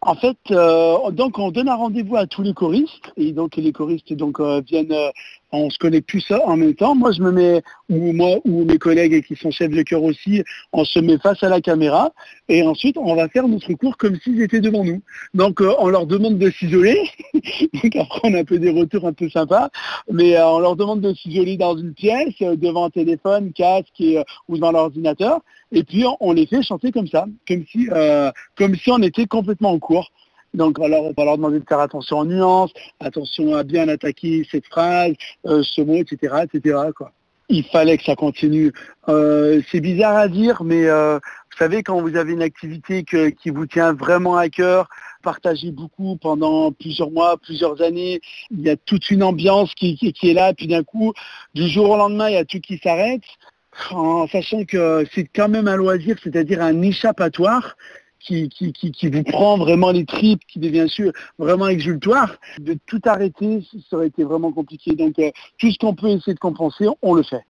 En fait, donc on donne un rendez-vous à tous les choristes et donc les choristes viennent, on se connaît plus ça en même temps. Moi je me mets, ou moi ou mes collègues qui sont chefs de chœur aussi, on se met face à la caméra et ensuite on va faire notre cours comme s'ils étaient devant nous. Donc on leur demande de s'isoler. Donc après on a un peu des retours un peu sympas, mais on leur demande de s'isoler dans une pièce devant un téléphone, casque ou devant l'ordinateur. Et puis on les fait chanter comme ça, comme si on était complètement en cours. Donc on va leur demander de faire attention aux nuances, attention à bien attaquer cette phrase, ce mot, etc., etc., quoi. Il fallait que ça continue. C'est bizarre à dire, mais vous savez, quand vous avez une activité qui vous tient vraiment à cœur, partagez beaucoup pendant plusieurs mois, plusieurs années, il y a toute une ambiance qui est là, puis d'un coup, du jour au lendemain, il y a tout qui s'arrête, en sachant que c'est quand même un loisir, c'est-à-dire un échappatoire qui vous prend vraiment les tripes, qui devient vraiment exultoire. De tout arrêter, ça aurait été vraiment compliqué. Donc tout ce qu'on peut essayer de compenser, on le fait.